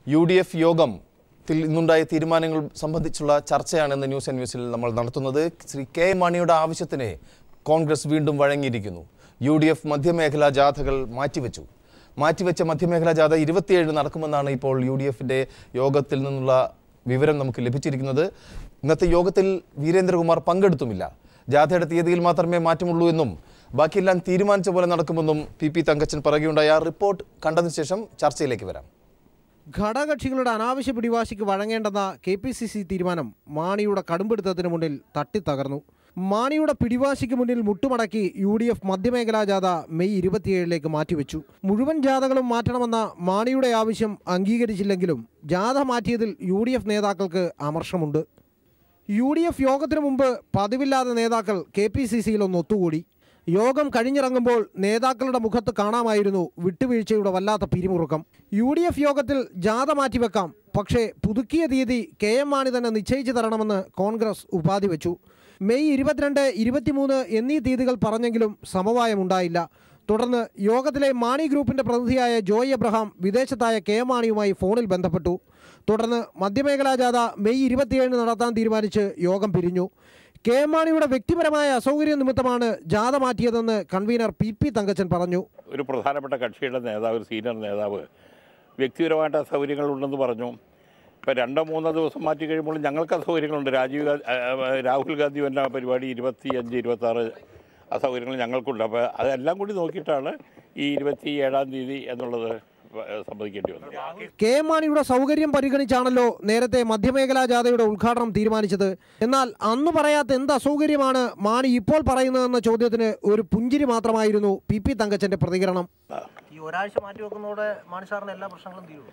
UDF യോഗം ഇന്നുണ്ടായ തീരുമാനങ്ങൾ സംബന്ധിച്ചുള്ള ചർച്ചയാണെന്ന് ന്യൂസ് ആൻഡ് വ്യൂസിൽ നമ്മൾ നടത്തുന്നത്. ശ്രീ കെ മാണിയുടെ ആവശ്യത്തിന് കോൺഗ്രസ് വീണ്ടും വഴങ്ങിയിരിക്കുന്നു. UDF മധ്യമേഖലാ ജാഥകൾ മാറ്റിവെച്ച മധ്യമേഖലാ ജാഥ 27 നടക്കുമെന്നാണ് ഇപ്പോൾ UDFന്റെ യോഗത്തിൽ നിന്നുള്ള വിവരം നമുക്ക് ലഭിച്ചിരിക്കുന്നത്. ഇന്നത്തെ യോഗത്തിൽ വീരേന്ദ്രകുമാർ പങ്കെടുത്തുമില്ല. ജാഥയുടെ തീയതിയിൽ മാത്രമേ മാറ്റമുള്ളൂ എന്നും ബാക്കിയെല്ലാം തീരുമാനിച്ച പോലെ നടക്കുമെന്നും PP തങ്കച്ചൻ പറയുകയുണ്ടായ റിപ്പോർട്ട് കണ്ടതിനു ശേഷം ചർച്ചയിലേക്ക് വരാം. ഘടകകക്ഷികളുടെ അനാവശ്യ പിടിവാശിക്ക് വഴങ്ങേണ്ടെന്ന KPCC തീരുമാനം മാണിയുടെ കടുംപിടുത്തത്തിന് മുന്നിൽ തട്ടിത്തകർന്നു. മാണിയുടെ പിടിവാശിക്ക് മുന്നിൽ മുട്ടുമടക്കി UDF മധ്യമേഖലാ ജാഥ മെയ് 27 മാറ്റിവെച്ചു. മുഴുവൻ ജാഥകളും മാറ്റണമെന്ന മാണിയുടെ ആവശ്യം അംഗീകരിച്ചില്ലെങ്കിലും ജാഥ മാറ്റിയതിൽ UDF നേതാക്കൾക്ക് അമർഷമുണ്ട്. UDF യോഗത്തിനു മുമ്പ് പതിവില്ലാതെ നേതാക്കൾ KPCCയിൽ ഒന്ന് ഒത്തുകൂടി. യോഗം കഴിഞ്ഞിറങ്ങുമ്പോൾ നേതാക്കളുടെ മുഖത്ത് കാണാമായിരുന്നു വിട്ടുവീഴ്ചയുടെ വല്ലാത്ത പിരിമുറുക്കം. UDF യോഗത്തിൽ ജാഥ മാറ്റിവെക്കാം, പക്ഷേ പുതുക്കിയ തീയതി KM മാണി തന്നെ നിശ്ചയിച്ചു തരണമെന്ന് കോൺഗ്രസ് ഉപാധി വെച്ചു. മെയ് 22, 23 എന്നീ തീയതികൾ പറഞ്ഞെങ്കിലും സമവായമുണ്ടായില്ല. തുടർന്ന് യോഗത്തിലെ മാണി ഗ്രൂപ്പിൻ്റെ പ്രതിനിധിയായ ജോയ് എബ്രഹാം വിദേശത്തായ KM മാണിയുമായി ഫോണിൽ ബന്ധപ്പെട്ടു. തുടർന്ന് മധ്യമേഖലാ ജാഥ മെയ് 27 നടത്താൻ തീരുമാനിച്ച് യോഗം പിരിഞ്ഞു. KM മാണിയുടെ വ്യക്തിപരമായ അസൗകര്യം നിമിത്തമാണ് ജാഥ മാറ്റിയതെന്ന് കൺവീനർ PP തങ്കച്ചൻ പറഞ്ഞു. ഒരു പ്രധാനപ്പെട്ട കക്ഷിയുടെ നേതാവ്, ഒരു സീനിയർ നേതാവ് വ്യക്തിപരമായിട്ട് അസൗകര്യങ്ങളുണ്ടെന്ന് പറഞ്ഞു. ഇപ്പോൾ 2-3 ദിവസം മാറ്റി കഴിയുമ്പോൾ ഞങ്ങൾക്ക് അസൗകര്യങ്ങളുണ്ട്. രാഹുൽ ഗാന്ധി വന്ന പരിപാടി 25, 26 അസൗകര്യങ്ങൾ ഞങ്ങൾക്കുണ്ട്. അപ്പോൾ അതെല്ലാം കൂടി നോക്കിയിട്ടാണ് ഈ 27-ാം തീയതി എന്നുള്ളത് സമ്മതിക്കേണ്ടി വന്നത്. KM മാണിയുടെ സൗകര്യം പരിഗണിച്ചാണല്ലോ നേരത്തെ മധ്യമേഖലാ ജാഥയുടെ ഉദ്ഘാടനം തീരുമാനിച്ചത്. എന്നാൽ അന്ന് പറയാത്ത എന്ത് അസൗകര്യമാണ് മാണി ഇപ്പോൾ പറയുന്നതെന്ന ചോദ്യത്തിന് ഒരു പുഞ്ചിരി മാത്രമായിരുന്നു PP തങ്കച്ചന്റെ പ്രതികരണം. ഈ ഒരാഴ്ച മാറ്റി വെക്കുന്നതോടെ മാണി സാറിന് എല്ലാ പ്രശ്നങ്ങളും തീരുള്ളൂ.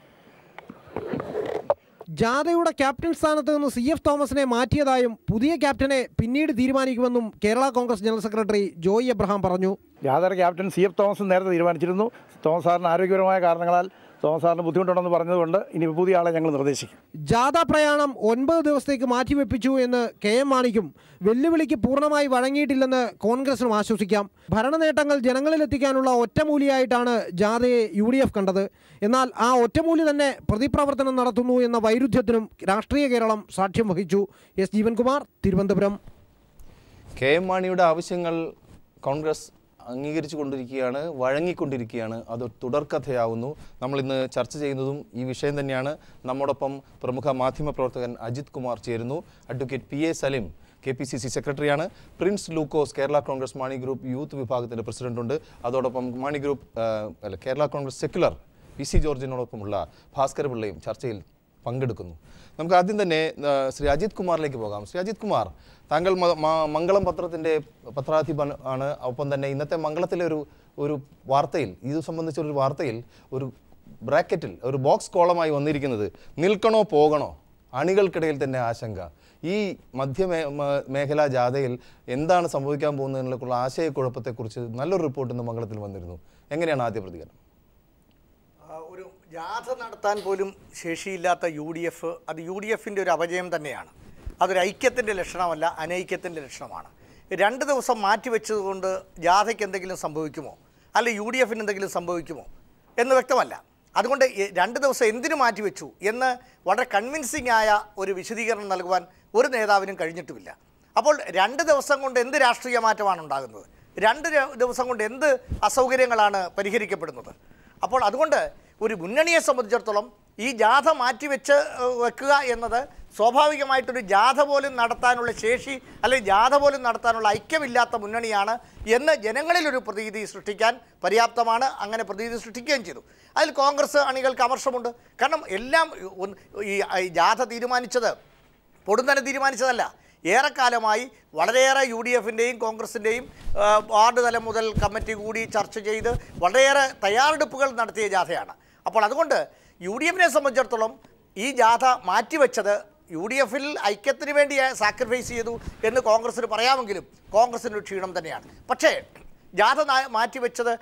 ജാഥയുടെ ക്യാപ്റ്റൻ സ്ഥാനത്ത് നിന്ന് CF തോമസിനെ മാറ്റിയതായും പുതിയ ക്യാപ്റ്റനെ പിന്നീട് തീരുമാനിക്കുമെന്നും കേരള കോൺഗ്രസ് ജനറൽ സെക്രട്ടറി ജോയ് എബ്രഹാം പറഞ്ഞു. ജാഥയുടെ ക്യാപ്റ്റൻ CF തോമസ് നേരത്തെ തീരുമാനിച്ചിരുന്നു. തോമസ് സാറിന് ആരോഗ്യപരമായ കാരണങ്ങളാൽ തോമസ് സാറിന് ബുദ്ധിമുട്ടുണ്ടെന്ന് പറഞ്ഞതുകൊണ്ട് ഇനി പുതിയ ആളെ ഞങ്ങൾ നിർദ്ദേശിക്കും. ജാഥ പ്രയാണം 9 ദിവസത്തേക്ക് മാറ്റിവെപ്പിച്ചു എന്ന് KM മാണിക്കും വെല്ലുവിളിക്ക് പൂർണ്ണമായി വഴങ്ങിയിട്ടില്ലെന്ന് കോൺഗ്രസിനും ആശ്വസിക്കാം. ഭരണ നേട്ടങ്ങൾ ജനങ്ങളിലെത്തിക്കാനുള്ള ഒറ്റമൂലിയായിട്ടാണ് ജാഥയെ UDF കണ്ടത്. എന്നാൽ ആ ഒറ്റമൂലി തന്നെ പ്രതിപ്രവർത്തനം നടത്തുന്നു എന്ന വൈരുദ്ധ്യത്തിനും രാഷ്ട്രീയ കേരളം സാക്ഷ്യം വഹിച്ചു. S. ജീവൻകുമാർ, തിരുവനന്തപുരം. KM മാണിയുടെ ആവശ്യങ്ങൾ കോൺഗ്രസ് അംഗീകരിച്ചു കൊണ്ടിരിക്കുകയാണ്, വഴങ്ങിക്കൊണ്ടിരിക്കുകയാണ്. അത് തുടർക്കഥയാവുന്നു. നമ്മളിന്ന് ചർച്ച ചെയ്യുന്നതും ഈ വിഷയം തന്നെയാണ്. നമ്മോടൊപ്പം പ്രമുഖ മാധ്യമപ്രവർത്തകൻ അജിത് കുമാർ ചേരുന്നു. അഡ്വക്കേറ്റ് PA സലിം KPCC സെക്രട്ടറിയാണ്. പ്രിൻസ് ലൂക്കോസ് കേരള കോൺഗ്രസ് മാണി ഗ്രൂപ്പ് യൂത്ത് വിഭാഗത്തിൻ്റെ പ്രസിഡന്റുണ്ട്. അതോടൊപ്പം Mani group Kerala Congress secular PC ജോർജിനോടൊപ്പമുള്ള ഭാസ്കര പിള്ളയും ചർച്ചയിൽ പങ്കെടുക്കുന്നു. നമുക്ക് ആദ്യം തന്നെ ശ്രീ അജിത് കുമാറിലേക്ക് പോകാം. ശ്രീ അജിത് കുമാർ, താങ്കൾ മംഗളം പത്രത്തിൻ്റെ പത്രാധിപൻ ആണ്. ഒപ്പം തന്നെ ഇന്നത്തെ മംഗളത്തിലെ ഒരു വാർത്തയിൽ, ഇത് സംബന്ധിച്ചൊരു വാർത്തയിൽ ഒരു ബ്രാക്കറ്റിൽ ഒരു ബോക്സ് കോളമായി വന്നിരിക്കുന്നത് നിൽക്കണോ പോകണോ, അണികൾക്കിടയിൽ തന്നെ ആശങ്ക. ഈ മേഖലാ ജാഥയിൽ എന്താണ് സംഭവിക്കാൻ പോകുന്നതിനുള്ള ആശയക്കുഴപ്പത്തെക്കുറിച്ച് നല്ലൊരു റിപ്പോർട്ട് ഇന്ന് മംഗളത്തിൽ വന്നിരുന്നു. എങ്ങനെയാണ് ആദ്യ പ്രതികരണം? ഒരു ജാഥ നടത്താൻ പോലും ശേഷിയില്ലാത്ത UDF, അത് UDFൻ്റെ ഒരു അപജയം തന്നെയാണ്. അതൊരു ഐക്യത്തിൻ്റെ ലക്ഷണമല്ല, അനൈക്യത്തിൻ്റെ ലക്ഷണമാണ്. 2 ദിവസം മാറ്റിവെച്ചതുകൊണ്ട് ജാഥയ്ക്ക് എന്തെങ്കിലും സംഭവിക്കുമോ, അല്ലെങ്കിൽ UDFന് എന്തെങ്കിലും സംഭവിക്കുമോ എന്ന് വ്യക്തമല്ല. അതുകൊണ്ട് 2 ദിവസം എന്തിനു മാറ്റിവെച്ചു എന്ന് വളരെ കൺവിൻസിംഗ് ആയ ഒരു വിശദീകരണം നൽകുവാൻ ഒരു നേതാവിനും കഴിഞ്ഞിട്ടുമില്ല. അപ്പോൾ 2 ദിവസം കൊണ്ട് എന്ത് രാഷ്ട്രീയ മാറ്റമാണ് ഉണ്ടാകുന്നത്? 2 ദിവസം കൊണ്ട് എന്ത് അസൗകര്യങ്ങളാണ് പരിഹരിക്കപ്പെടുന്നത്? അപ്പോൾ അതുകൊണ്ട് ഒരു മുന്നണിയെ സംബന്ധിച്ചിടത്തോളം ഈ ജാഥ വെക്കുക എന്നത് സ്വാഭാവികമായിട്ടൊരു ജാഥ പോലും നടത്താനുള്ള ശേഷി, അല്ലെങ്കിൽ ജാഥ പോലും നടത്താനുള്ള ഐക്യമില്ലാത്ത മുന്നണിയാണ് എന്ന് ജനങ്ങളിലൊരു പ്രതീതി സൃഷ്ടിക്കാൻ പര്യാപ്തമാണ്. അങ്ങനെ പ്രതീതി സൃഷ്ടിക്കുകയും ചെയ്തു. അതിൽ കോൺഗ്രസ് അണികൾക്ക് അമർഷമുണ്ട്. കാരണം എല്ലാം ഈ ജാഥ തീരുമാനിച്ചത് പൊടുന്നനെ തീരുമാനിച്ചതല്ല. ഏറെക്കാലമായി വളരെയേറെ UDFൻ്റെയും കോൺഗ്രസിൻ്റെയും വാർഡ് തലം മുതൽ കമ്മിറ്റി കൂടി ചർച്ച ചെയ്ത് വളരെയേറെ തയ്യാറെടുപ്പുകൾ നടത്തിയ ജാഥയാണ്. അപ്പോൾ അതുകൊണ്ട് UDFനെ സംബന്ധിച്ചിടത്തോളം ഈ ജാഥ മാറ്റിവെച്ചത് UDFിൽ ഐക്യത്തിന് വേണ്ടി സാക്രിഫൈസ് ചെയ്തു എന്ന് കോൺഗ്രസ്സിന് പറയാമെങ്കിലും കോൺഗ്രസിൻ്റെ ക്ഷീണം തന്നെയാണ്. പക്ഷേ ജാഥ മാറ്റിവെച്ചത്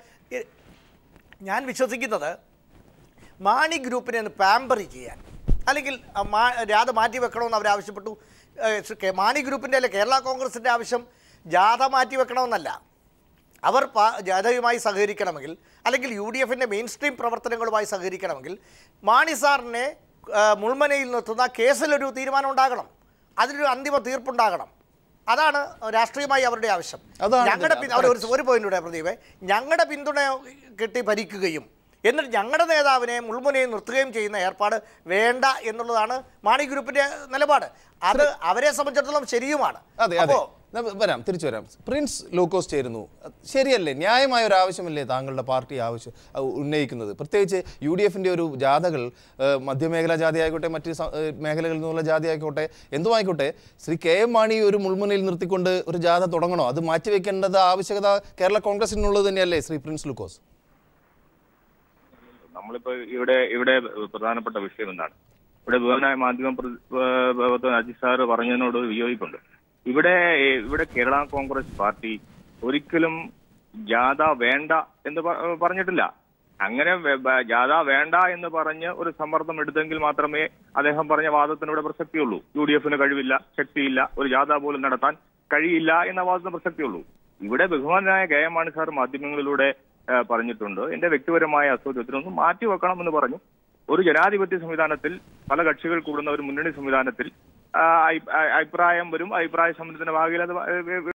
ഞാൻ വിശ്വസിക്കുന്നത് മാണി ഗ്രൂപ്പിനെ ഒന്ന് പാമ്പറി ചെയ്യാൻ, അല്ലെങ്കിൽ ജാഥ മാറ്റിവെക്കണമെന്ന് അവരാവശ്യപ്പെട്ടു. മാണി ഗ്രൂപ്പിൻ്റെ അല്ലെ കേരള കോൺഗ്രസിൻ്റെ ആവശ്യം ജാഥ മാറ്റിവെക്കണമെന്നല്ല, അവർ ജനതയുമായി സഹകരിക്കണമെങ്കിൽ അല്ലെങ്കിൽ UDFിൻ്റെ മെയിൻ സ്ട്രീം പ്രവർത്തനങ്ങളുമായി സഹകരിക്കണമെങ്കിൽ മാണി സാറിനെ മുൾമനയിൽ നിർത്തുന്ന കേസിലൊരു തീരുമാനം ഉണ്ടാകണം, അതിലൊരു അന്തിമ തീർപ്പുണ്ടാകണം. അതാണ് രാഷ്ട്രീയമായി അവരുടെ ആവശ്യം. ഞങ്ങളുടെ ഒരു പോയിന്റിലൂടെ പ്രദീപേ, ഞങ്ങളുടെ പിന്തുണ കിട്ടി ഭരിക്കുകയും എന്നിട്ട് ഞങ്ങളുടെ നേതാവിനെ മുൾമുനയിൽ നിർത്തുകയും ചെയ്യുന്ന ഏർപ്പാട് വേണ്ട എന്നുള്ളതാണ് മാണി ഗ്രൂപ്പിന്റെ നിലപാട്. അത് അവരെ സംബന്ധിച്ചിടത്തോളം ശരിയുമാണ്. തിരിച്ചു വരാം. പ്രിൻസ് ലൂക്കോസ് ചേരുന്നു. ശരിയല്ലേ, ന്യായമായ ഒരു ആവശ്യമല്ലേ താങ്കളുടെ പാർട്ടി ഉന്നയിക്കുന്നത്? പ്രത്യേകിച്ച് UDFിൻ്റെ ഒരു ജാഥകൾ മധ്യമേഖലാ ജാഥ ആയിക്കോട്ടെ, മറ്റ് മേഖലകളിൽ നിന്നുള്ള ജാഥ ആയിക്കോട്ടെ, എന്തുമായിക്കോട്ടെ, ശ്രീ KM മാണി ഒരു മുൾമുനയിൽ നിർത്തിക്കൊണ്ട് ഒരു ജാഥ തുടങ്ങണോ? അത് മാറ്റിവെക്കേണ്ടത് ആവശ്യകത കേരള കോൺഗ്രസിനുള്ളത് തന്നെയല്ലേ ശ്രീ പ്രിൻസ് ലൂക്കോസ്? നമ്മളിപ്പോൾ ഇവിടെ പ്രധാനപ്പെട്ട വിഷയം എന്താണ്? ഇവിടെ ബഹുമാനായ മാധ്യമ അജിത് സാറ് പറഞ്ഞതിനോട് വിയോജിപ്പുണ്ട്. ഇവിടെ കേരള കോൺഗ്രസ് പാർട്ടി ഒരിക്കലും ജാഥ വേണ്ട എന്ന് പറഞ്ഞിട്ടില്ല. അങ്ങനെ ജാഥ വേണ്ട എന്ന് പറഞ്ഞ് ഒരു സമ്മർദ്ദം എടുത്തെങ്കിൽ മാത്രമേ അദ്ദേഹം പറഞ്ഞ വാദത്തിനൂടെ പ്രസക്തിയുള്ളൂ. UDFിന് കഴിവില്ല, ശക്തിയില്ല, ഒരു ജാഥ പോലും നടത്താൻ കഴിയില്ല എന്ന വാദത്തിന് പ്രസക്തിയുള്ളൂ. ഇവിടെ ബഹുമാനായ KM മാണി സാർ മാധ്യമങ്ങളിലൂടെ പറഞ്ഞിട്ടുണ്ട്, എന്റെ വ്യക്തിപരമായ അസൗകര്യത്തിനൊന്നും മാറ്റിവെക്കണമെന്ന് പറഞ്ഞു. ഒരു ജനാധിപത്യ സംവിധാനത്തിൽ പല കക്ഷികൾ കൂടുന്ന ഒരു മുന്നണി സംവിധാനത്തിൽ അഭിപ്രായം വരും, അഭിപ്രായ സമരത്തിന്റെ ഭാഗത്തിൽ അത്